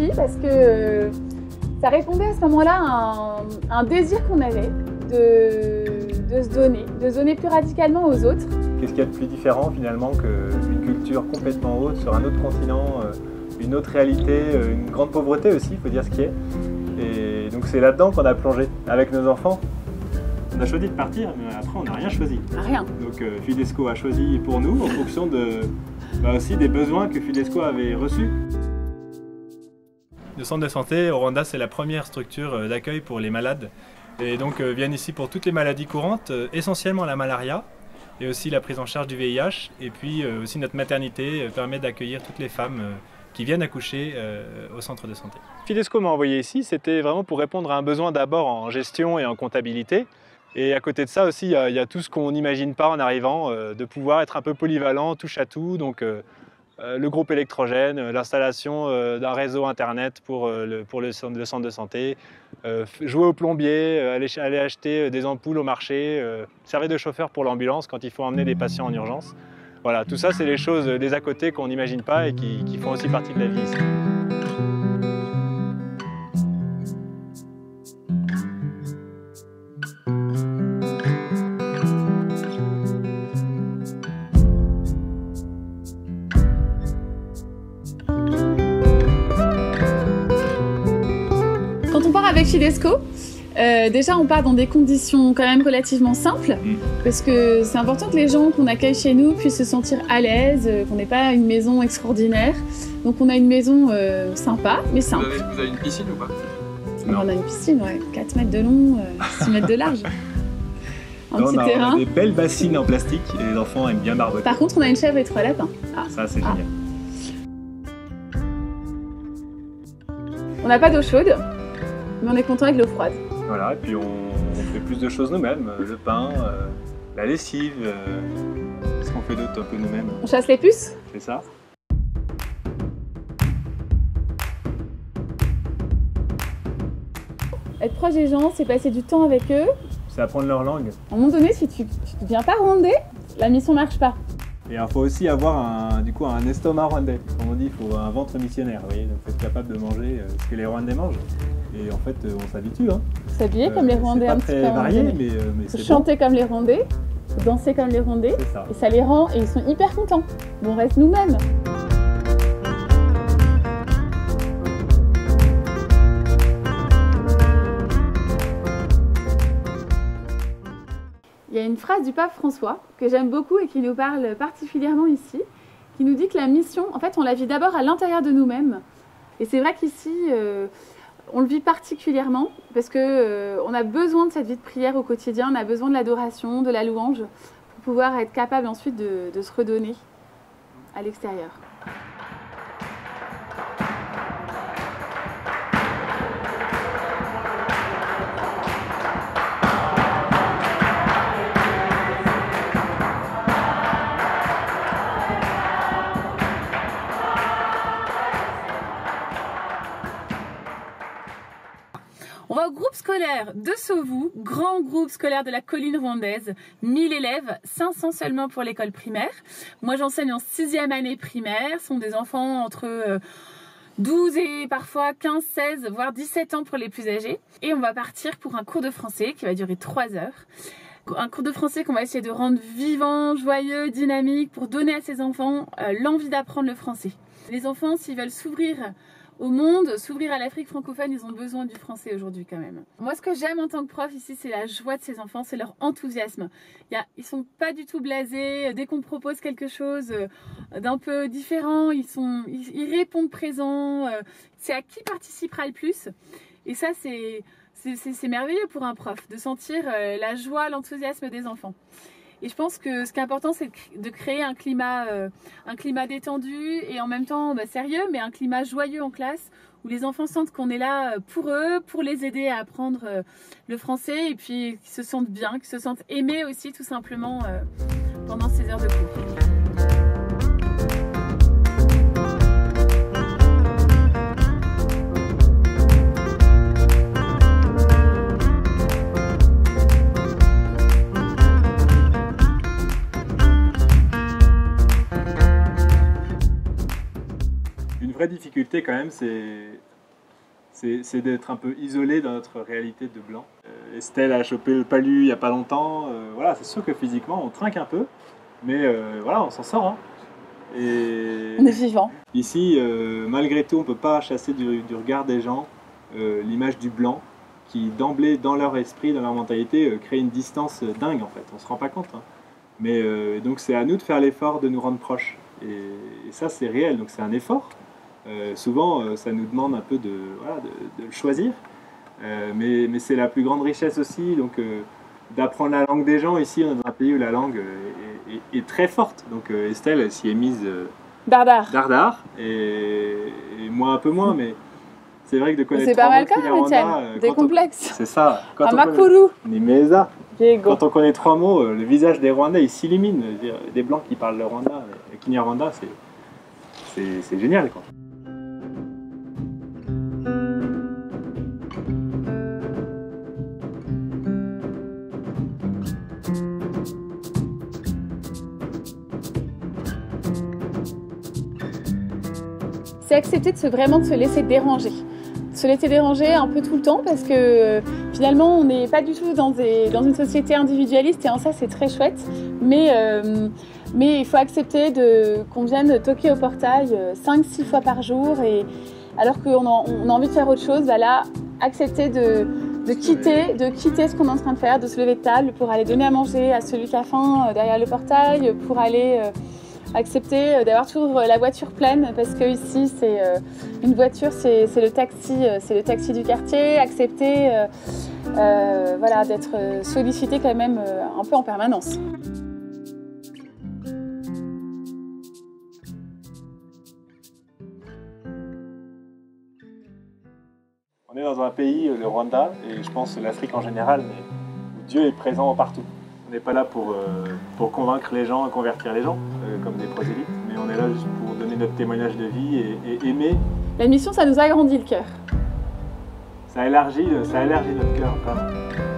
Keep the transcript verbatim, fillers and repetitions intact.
choisi parce que euh, ça répondait à ce moment-là à un, un désir qu'on avait de, de se donner, de se donner plus radicalement aux autres. Qu'est-ce qu'il y a de plus différent finalement qu'une culture complètement autre sur un autre continent, une autre réalité, une grande pauvreté aussi, il faut dire ce qui est. Et donc c'est là-dedans qu'on a plongé avec nos enfants. On a choisi de partir, mais après on n'a rien choisi. Rien. Donc euh, Fidesco a choisi pour nous en fonction de, bah, aussi des besoins que Fidesco avait reçus. Le centre de santé au Rwanda, c'est la première structure d'accueil pour les malades. Et donc euh, viennent ici pour toutes les maladies courantes, euh, essentiellement la malaria, et aussi la prise en charge du V I H. Et puis euh, aussi notre maternité euh, permet d'accueillir toutes les femmes euh, qui viennent accoucher euh, au centre de santé. Fidesco m'a envoyé ici, c'était vraiment pour répondre à un besoin d'abord en gestion et en comptabilité. Et à côté de ça aussi, il y a, il y a tout ce qu'on n'imagine pas en arrivant, euh, de pouvoir être un peu polyvalent, touche à tout. Donc euh, euh, le groupe électrogène, euh, l'installation euh, d'un réseau internet pour, euh, le, pour le, le centre de santé, euh, jouer au plombier, euh, aller, aller acheter des ampoules au marché, euh, servir de chauffeur pour l'ambulance quand il faut emmener des patients en urgence. Voilà, tout ça, c'est les choses des à côté qu'on n'imagine pas et qui, qui font aussi partie de la vie ici. Quand on part avec Fidesco, euh, déjà on part dans des conditions quand même relativement simples, mmh. parce que c'est important que les gens qu'on accueille chez nous puissent se sentir à l'aise, euh, qu'on n'ait pas une maison extraordinaire. Donc on a une maison euh, sympa, mais simple. Vous avez, vous avez une piscine ou pas? Non. On a une piscine, ouais, quatre mètres de long, euh, six mètres de large. Un non, petit on a, terrain. On a des belles bassines en plastique et les enfants aiment bien barboter. Par contre, on a une chèvre et trois lapins. Ah, ça c'est ah. génial. On n'a pas d'eau chaude, mais on est content avec l'eau froide. Voilà, et puis on, on fait plus de choses nous-mêmes, le pain, euh, la lessive, euh, qu'est-ce qu'on fait d'autre un peu nous-mêmes? On chasse les puces. C'est ça. Être proche des gens, c'est passer du temps avec eux. C'est apprendre leur langue. À un moment donné, si tu ne viens pas rwandais, la mission ne marche pas. Et il faut aussi avoir un, du coup, un estomac rwandais. Comme on dit, il faut un ventre missionnaire. Vous voyez, donc il faut être capable de manger ce que les Rwandais mangent. Et en fait, on s'habitue. Hein. S'habiller euh, comme les Rwandais un petit peu. C'est pas très varié, mais, mais c'est chanter bon. Comme les Rwandais, danser comme les Rwandais. Ça. Et ça les rend, et ils sont hyper contents. Bon, on reste nous-mêmes. Il y a une phrase du pape François que j'aime beaucoup et qui nous parle particulièrement ici, qui nous dit que la mission, en fait, on la vit d'abord à l'intérieur de nous-mêmes. Et c'est vrai qu'ici, euh, on le vit particulièrement parce qu'on euh, a besoin de cette vie de prière au quotidien, on a besoin de l'adoration, de la louange, pour pouvoir être capable ensuite de, de se redonner à l'extérieur. On va au groupe scolaire de Sauvou, grand groupe scolaire de la colline rwandaise, mille élèves, cinq cents seulement pour l'école primaire. Moi j'enseigne en sixième année primaire, ce sont des enfants entre douze et parfois quinze, seize, voire dix-sept ans pour les plus âgés. Et on va partir pour un cours de français qui va durer trois heures. Un cours de français qu'on va essayer de rendre vivant, joyeux, dynamique, pour donner à ces enfants euh, l'envie d'apprendre le français. Les enfants, s'ils veulent s'ouvrir au monde, s'ouvrir à l'Afrique francophone, ils ont besoin du français aujourd'hui quand même. Moi, ce que j'aime en tant que prof ici, c'est la joie de ces enfants, c'est leur enthousiasme. Il y a, ils sont pas du tout blasés. Dès qu'on propose quelque chose d'un peu différent, ils, sont, ils, ils répondent présents. C'est à qui participera le plus. Et ça, c'est c'est merveilleux pour un prof, de sentir la joie, l'enthousiasme des enfants. Et je pense que ce qui est important, c'est de créer un climat, euh, un climat détendu et en même temps bah, sérieux, mais un climat joyeux en classe où les enfants sentent qu'on est là pour eux, pour les aider à apprendre euh, le français et puis qu'ils se sentent bien, qu'ils se sentent aimés aussi tout simplement euh, pendant ces heures de cours. Une vraie difficulté quand même, c'est c'est d'être un peu isolé dans notre réalité de blanc. Euh, Estelle a chopé le palu il n'y a pas longtemps. Euh, voilà, c'est sûr que physiquement on trinque un peu, mais euh, voilà, on s'en sort. Hein. Et on est vivant. Ici, euh, malgré tout, on ne peut pas chasser du, du regard des gens euh, l'image du blanc qui, d'emblée, dans leur esprit, dans leur mentalité, euh, crée une distance dingue en fait. On ne se rend pas compte. Hein. Mais euh, donc c'est à nous de faire l'effort de nous rendre proches. Et, et ça, c'est réel, donc c'est un effort. Euh, souvent, euh, ça nous demande un peu de, voilà, de, de le choisir. Euh, mais mais c'est la plus grande richesse aussi, donc euh, d'apprendre la langue des gens. Ici, on est dans un pays où la langue est, est, est très forte. Donc euh, Estelle s'y est mise euh, dardard. dardard, et, et moi un peu moins, mais c'est vrai que de connaître c'est pas mal quand même, Étienne. Euh, Des complexes. C'est ça. Quand on connaît... Nimeza. Quand on connaît trois mots, le visage des Rwandais il s'illumine. Des blancs qui parlent le Rwanda, le Kinyarwanda, c'est génial, quoi. C'est accepter de se, vraiment de se laisser déranger. Se laisser déranger un peu tout le temps parce que finalement on n'est pas du tout dans, des, dans une société individualiste et en ça c'est très chouette. Mais, euh, mais il faut accepter qu'on vienne toquer au portail cinq six fois par jour et alors qu'on a, on a envie de faire autre chose, bah là accepter de, de, quitter, de quitter ce qu'on est en train de faire, de se lever de table pour aller donner à manger à celui qui a faim derrière le portail, pour aller... Euh, accepter d'avoir toujours la voiture pleine parce que ici c'est euh, une voiture, c'est le taxi, c'est le taxi du quartier. Accepter euh, euh, voilà, d'être sollicité quand même euh, un peu en permanence. On est dans un pays, le Rwanda, et je pense l'Afrique en général, mais où Dieu est présent partout. On n'est pas là pour, euh, pour convaincre les gens et convertir les gens, euh, comme des prosélytes, mais on est là juste pour donner notre témoignage de vie et, et aimer. La mission, ça nous agrandit le cœur. Ça élargit, ça élargit notre cœur, vraiment.